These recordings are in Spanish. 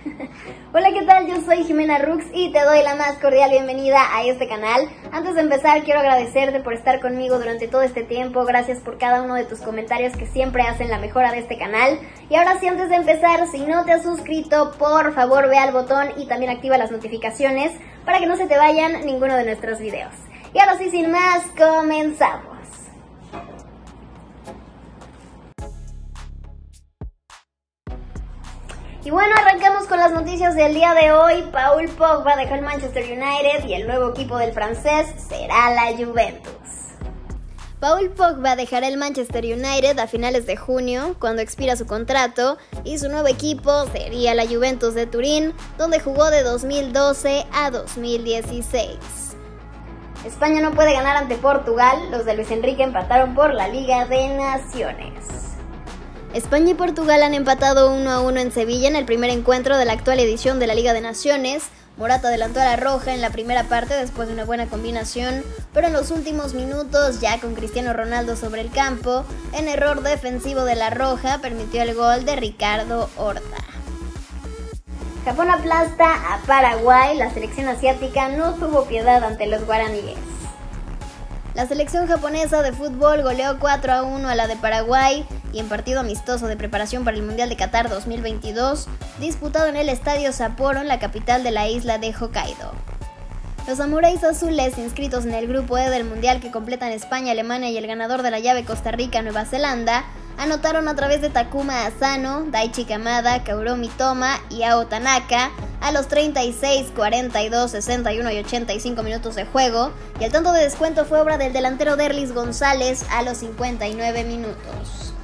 Hola, ¿qué tal? Yo soy Jimena Rux y te doy la más cordial bienvenida a este canal. Antes de empezar, quiero agradecerte por estar conmigo durante todo este tiempo. Gracias por cada uno de tus comentarios que siempre hacen la mejora de este canal. Y ahora sí, antes de empezar, si no te has suscrito, por favor ve al botón y también activa las notificaciones para que no se te vayan ninguno de nuestros videos. Y ahora sí, sin más, comenzamos. Y bueno, arrancamos con las noticias del día de hoy. Paul Pogba dejó el Manchester United y el nuevo equipo del francés será la Juventus. Paul Pogba dejará el Manchester United a finales de junio, cuando expira su contrato, y su nuevo equipo sería la Juventus de Turín, donde jugó de 2012 a 2016. España no puede ganar ante Portugal. Los de Luis Enrique empataron por la Liga de Naciones. España y Portugal han empatado 1-1 en Sevilla en el primer encuentro de la actual edición de la Liga de Naciones. Morata adelantó a la roja en la primera parte después de una buena combinación, pero en los últimos minutos, ya con Cristiano Ronaldo sobre el campo, en error defensivo de la roja, permitió el gol de Ricardo Horta. Japón aplasta a Paraguay. La selección asiática no tuvo piedad ante los guaraníes. La selección japonesa de fútbol goleó 4-1 a la de Paraguay y en partido amistoso de preparación para el Mundial de Qatar 2022, disputado en el Estadio Sapporo en la capital de la isla de Hokkaido. Los samuráis azules, inscritos en el grupo E del Mundial que completan España, Alemania y el ganador de la llave Costa Rica-Nueva Zelanda, anotaron a través de Takuma Asano, Daichi Kamada, Kaoru Mitoma y Ao Tanaka a los 36, 42, 61 y 85 minutos de juego, y el tanto de descuento fue obra del delantero Derlis González a los 59 minutos.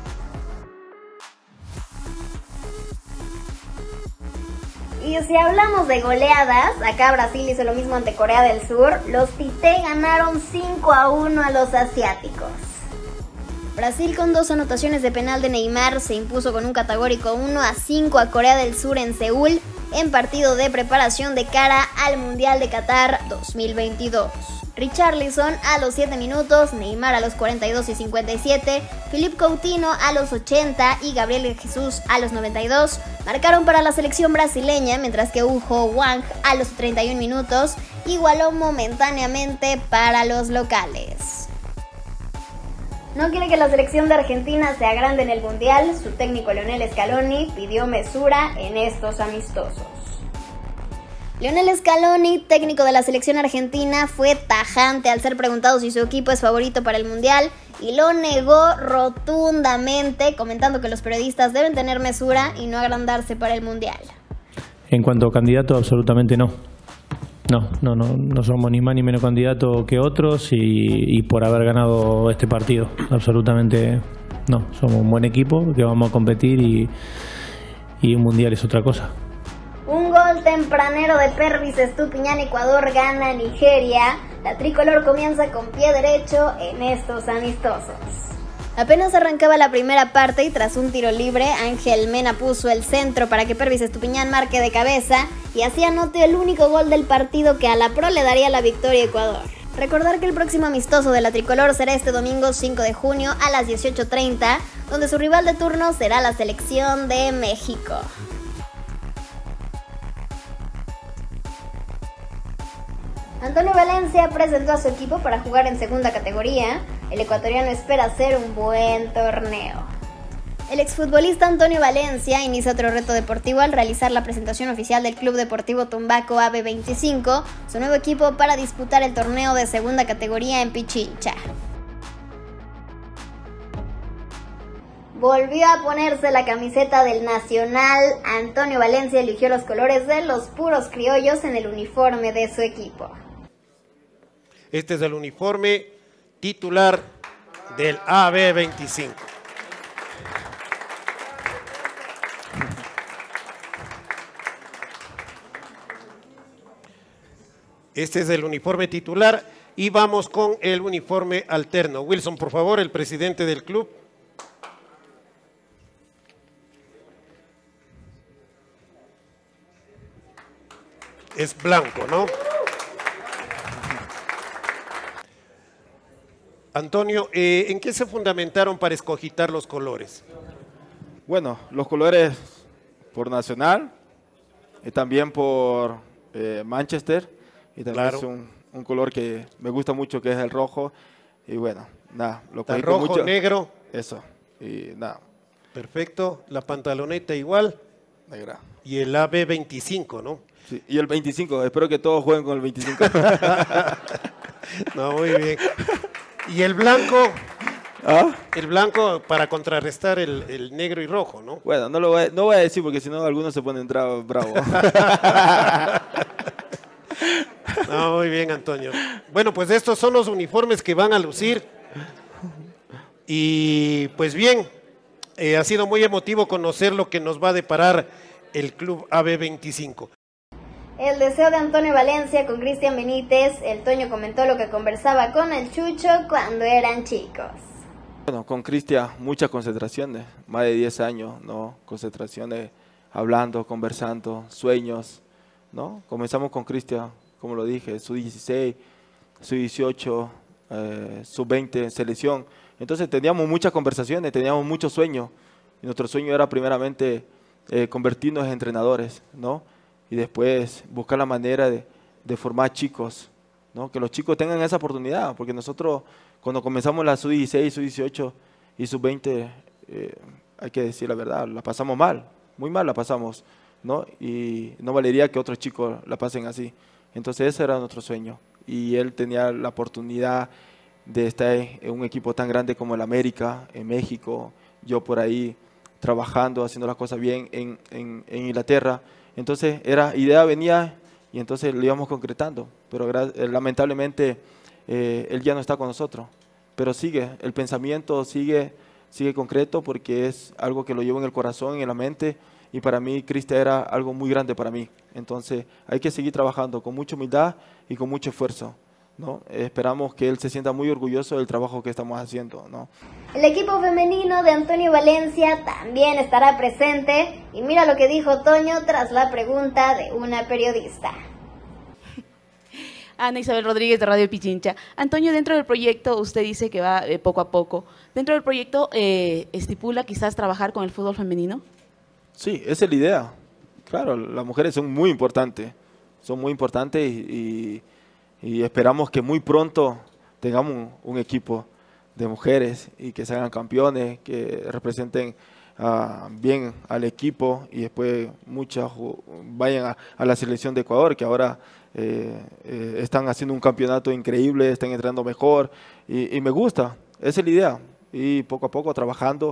Y si hablamos de goleadas, acá Brasil hizo lo mismo ante Corea del Sur. Los Tite ganaron 5-1 a los asiáticos. Brasil, con 2 anotaciones de penal de Neymar, se impuso con un categórico 1-5 a Corea del Sur en Seúl, en partido de preparación de cara al Mundial de Qatar 2022. Richarlison a los 7 minutos, Neymar a los 42 y 57, Philippe Coutinho a los 80 y Gabriel Jesús a los 92 marcaron para la selección brasileña, mientras que Ujo Wang a los 31 minutos igualó momentáneamente para los locales. No quiere que la selección de Argentina se agrande en el Mundial. Su técnico Lionel Scaloni pidió mesura en estos amistosos. Lionel Scaloni, técnico de la selección argentina, fue tajante al ser preguntado si su equipo es favorito para el Mundial y lo negó rotundamente, comentando que los periodistas deben tener mesura y no agrandarse para el Mundial. En cuanto a candidato, absolutamente no. No somos ni más ni menos candidatos que otros y por haber ganado este partido, absolutamente no. Somos un buen equipo que vamos a competir y un mundial es otra cosa. Un gol tempranero de Pervis Estupiñán, Ecuador gana a Nigeria. La tricolor comienza con pie derecho en estos amistosos. Apenas arrancaba la primera parte y tras un tiro libre, Ángel Mena puso el centro para que Pervis Estupiñán marque de cabeza y así anote el único gol del partido que a la Pro le daría la victoria a Ecuador. Recordar que el próximo amistoso de la tricolor será este domingo 5 de junio a las 18:30, donde su rival de turno será la selección de México. Antonio Valencia presentó a su equipo para jugar en segunda categoría. El ecuatoriano espera hacer un buen torneo. El exfutbolista Antonio Valencia inicia otro reto deportivo al realizar la presentación oficial del Club Deportivo Tumbaco AB25, su nuevo equipo para disputar el torneo de segunda categoría en Pichincha. Volvió a ponerse la camiseta del Nacional. Antonio Valencia eligió los colores de los puros criollos en el uniforme de su equipo. Este es el uniforme titular del AB25. Este es el uniforme titular y vamos con el uniforme alterno. Wilson, por favor, el presidente del club. Es blanco, ¿no? Antonio, ¿en qué se fundamentaron para escogitar los colores? Bueno, los colores por Nacional también por Manchester, y también Claro. es un color que me gusta mucho, que es el rojo, y bueno, nada, lo Está cogí con rojo, mucho. negro. Eso, y nada, Perfecto. La pantaloneta igual. negra. Y el AB25, ¿no? Sí, y el 25, espero que todos jueguen con el 25. No, muy bien. Y el blanco, ¿Ah? el blanco para contrarrestar el negro y rojo, ¿no? Bueno, no voy a decir porque si no algunos se ponen bravos. No, muy bien, Antonio. Bueno, pues estos son los uniformes que van a lucir. Y pues bien, ha sido muy emotivo conocer lo que nos va a deparar el Club AB25. El deseo de Antonio Valencia con Cristian Benítez, el Toño comentó lo que conversaba con el Chucho cuando eran chicos. Bueno, con Cristian muchas concentraciones, más de 10 años, ¿no? Concentraciones, hablando, conversando, sueños, ¿no? Comenzamos con Cristian, como lo dije, su 16, su 18, su 20 selección. Entonces teníamos muchas conversaciones, teníamos muchos sueños. Y nuestro sueño era primeramente convertirnos en entrenadores, ¿no? Y después buscar la manera de formar chicos, ¿no? Que los chicos tengan esa oportunidad, porque nosotros cuando comenzamos la sub-16, sub-18 y sub-20, hay que decir la verdad, la pasamos mal, muy mal la pasamos, ¿no? Y no valería que otros chicos la pasen así. Entonces ese era nuestro sueño, y él tenía la oportunidad de estar en un equipo tan grande como el América, en México, yo por ahí trabajando, haciendo las cosas bien en Inglaterra. Entonces idea venía y entonces lo íbamos concretando, pero lamentablemente él ya no está con nosotros, pero sigue, el pensamiento sigue concreto, porque es algo que lo llevo en el corazón, en la mente, y para mí Cristian era algo muy grande para mí. Entonces hay que seguir trabajando con mucha humildad y con mucho esfuerzo, ¿no? Esperamos que él se sienta muy orgulloso del trabajo que estamos haciendo, ¿no? El equipo femenino de Antonio Valencia también estará presente, y mira lo que dijo Toño tras la pregunta de una periodista. Ana Isabel Rodríguez de Radio Pichincha. Antonio, dentro del proyecto, usted dice que va poco a poco. ¿Dentro del proyecto estipula quizás trabajar con el fútbol femenino? Sí, esa es la idea. Claro, las mujeres son muy importantes y esperamos que muy pronto tengamos un equipo de mujeres y que se hagan campeones, que representen bien al equipo, y después muchas vayan a la selección de Ecuador, que ahora están haciendo un campeonato increíble, están entrenando mejor, y me gusta, esa es la idea, y poco a poco trabajando.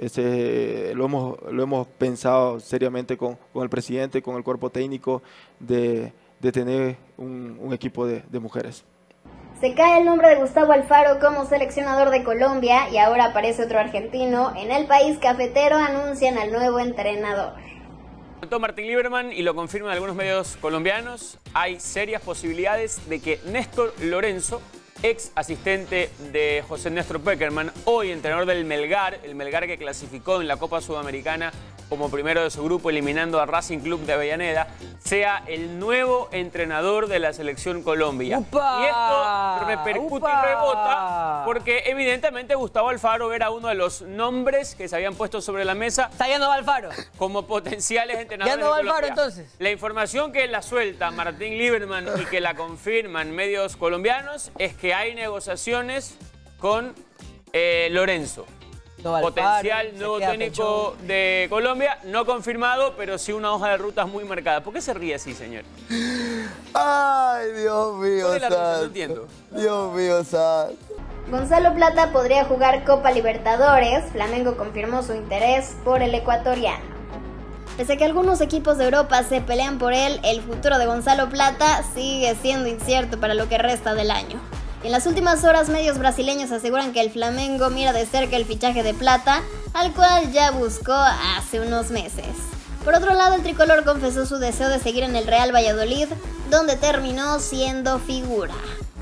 Lo hemos pensado seriamente con el presidente, con el cuerpo técnico, de tener un equipo de mujeres. Se cae el nombre de Gustavo Alfaro como seleccionador de Colombia, y ahora aparece otro argentino. En el país cafetero anuncian al nuevo entrenador. Martín Lieberman, y lo confirman algunos medios colombianos, hay serias posibilidades de que Néstor Lorenzo, ex asistente de José Néstor Peckerman, hoy entrenador del Melgar, el Melgar que clasificó en la Copa Sudamericana como primero de su grupo, eliminando a Racing Club de Avellaneda, sea el nuevo entrenador de la selección Colombia. ¡Upa! Y esto repercute y rebota porque evidentemente Gustavo Alfaro era uno de los nombres que se habían puesto sobre la mesa. ¿Está yendo Alfaro? Como potenciales entrenadores ¿Ya no va de Colombia. Alfaro entonces? La información que la suelta Martín Lieberman y que la confirman medios colombianos es que hay negociaciones con Lorenzo. No, Alfaro, Potencial se nuevo queda técnico de Colombia, no confirmado, pero sí una hoja de rutas muy marcada. ¿Por qué se ríe así, señor? Ay, Dios mío, ¿Cuál es la risa? No santo. entiendo. Dios mío, santo. Gonzalo Plata podría jugar Copa Libertadores. Flamengo confirmó su interés por el ecuatoriano. Pese a que algunos equipos de Europa se pelean por él, el futuro de Gonzalo Plata sigue siendo incierto para lo que resta del año. En las últimas horas, medios brasileños aseguran que el Flamengo mira de cerca el fichaje de Plata, al cual ya buscó hace unos meses. Por otro lado, el tricolor confesó su deseo de seguir en el Real Valladolid, donde terminó siendo figura.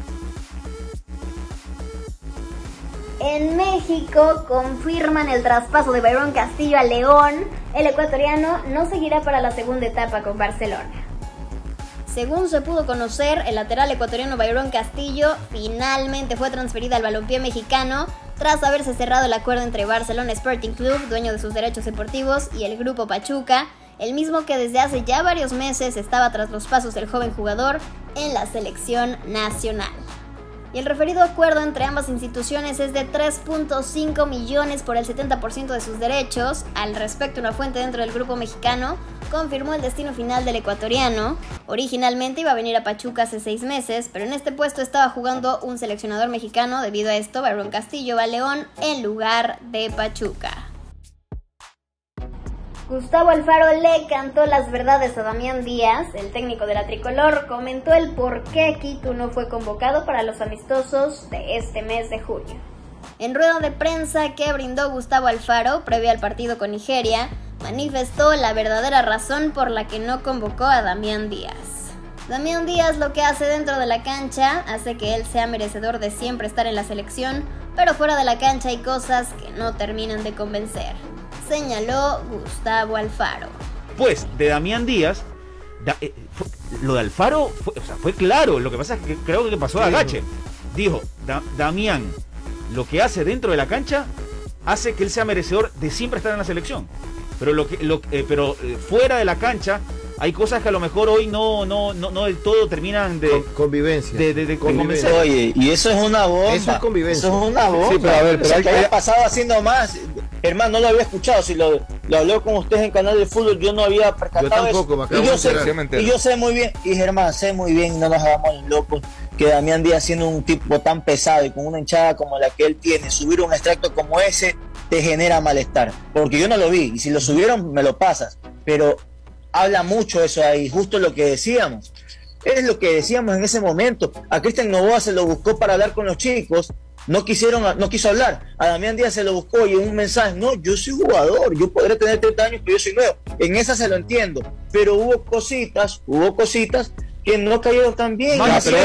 En México confirman el traspaso de Byron Castillo a León. El ecuatoriano no seguirá para la segunda etapa con Barcelona. Según se pudo conocer, el lateral ecuatoriano Byron Castillo finalmente fue transferido al balompié mexicano tras haberse cerrado el acuerdo entre Barcelona Sporting Club, dueño de sus derechos deportivos, y el grupo Pachuca, el mismo que desde hace ya varios meses estaba tras los pasos del joven jugador en la selección nacional. Y el referido acuerdo entre ambas instituciones es de 3.5 millones por el 70% de sus derechos. Al respecto, una fuente dentro del grupo mexicano confirmó el destino final del ecuatoriano. Originalmente iba a venir a Pachuca hace 6 meses, pero en este puesto estaba jugando un seleccionador mexicano. Debido a esto, Byron Castillo va a León en lugar de Pachuca. Gustavo Alfaro le cantó las verdades a Damián Díaz. El técnico de la tricolor comentó el por qué Quito no fue convocado para los amistosos de este mes de junio. En rueda de prensa que brindó Gustavo Alfaro previo al partido con Nigeria, manifestó la verdadera razón por la que no convocó a Damián Díaz. Damián Díaz lo que hace dentro de la cancha hace que él sea merecedor de siempre estar en la selección, pero fuera de la cancha hay cosas que no terminan de convencer, señaló Gustavo Alfaro. Pues de Damián Díaz, lo de Alfaro fue claro. Lo que pasa es que creo que pasó a Agache. Dijo, Damián, lo que hace dentro de la cancha hace que él sea merecedor de siempre estar en la selección. Pero fuera de la cancha hay cosas que a lo mejor hoy no del todo terminan de convivencia. De convencer. Oye, y eso es una bomba. Eso es convivencia. Eso es una bomba. Sí, pero a ver, o sea, que haya pasado haciendo más. Germán, no lo había escuchado. Si lo habló con ustedes en Canal de Fútbol, yo no había percatado. Yo tampoco, y yo sé muy bien, y Germán, sé muy bien, no nos hagamos locos, que Damián Díaz, siendo un tipo tan pesado y con una hinchada como la que él tiene, subir un extracto como ese te genera malestar. Porque yo no lo vi, y si lo subieron, me lo pasas. Pero habla mucho eso ahí, justo lo que decíamos. Es lo que decíamos en ese momento. A Cristian Novoa se lo buscó para hablar con los chicos, no quiso hablar. A Damián Díaz se lo buscó y en un mensaje, no, yo soy jugador, yo podré tener 30 años, pero yo soy nuevo. En esa se lo entiendo, pero hubo cositas que no cayeron tan bien. Va a ser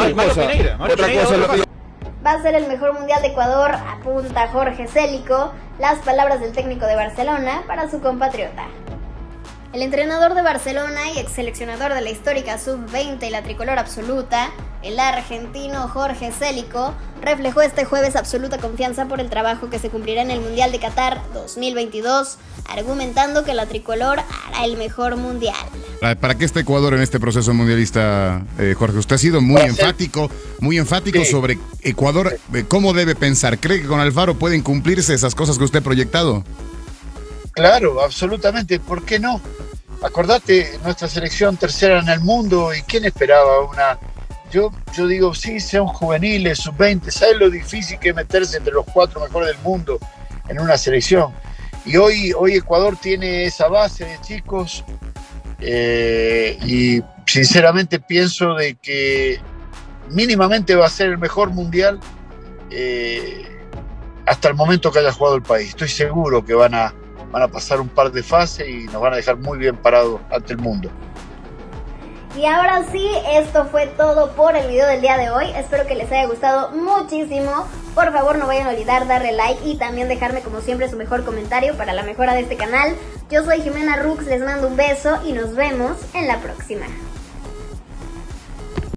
el mejor mundial de Ecuador, apunta Jorge Célico, las palabras del técnico de Barcelona para su compatriota. El entrenador de Barcelona y ex seleccionador de la histórica Sub-20 y la tricolor absoluta, el argentino Jorge Célico, reflejó este jueves absoluta confianza por el trabajo que se cumplirá en el Mundial de Qatar 2022, argumentando que la tricolor hará el mejor mundial. ¿Para qué está Ecuador en este proceso mundialista, Jorge? Usted ha sido muy enfático sí, sobre Ecuador. ¿Cómo debe pensar? ¿Cree que con Alfaro pueden cumplirse esas cosas que usted ha proyectado? Claro, absolutamente. ¿Por qué no? Acordate, nuestra selección tercera en el mundo, ¿y quién esperaba una? Yo digo, sí, sean juveniles, sub-20, ¿sabes lo difícil que es meterse entre los 4 mejores del mundo en una selección? Y hoy Ecuador tiene esa base de chicos y sinceramente pienso de que mínimamente va a ser el mejor mundial hasta el momento que haya jugado el país. Estoy seguro que van a pasar un par de fases y nos van a dejar muy bien parados ante el mundo. Y ahora sí, esto fue todo por el video del día de hoy. Espero que les haya gustado muchísimo. Por favor, no vayan a olvidar darle like y también dejarme como siempre su mejor comentario para la mejora de este canal. Yo soy Jimena Rux, les mando un beso y nos vemos en la próxima.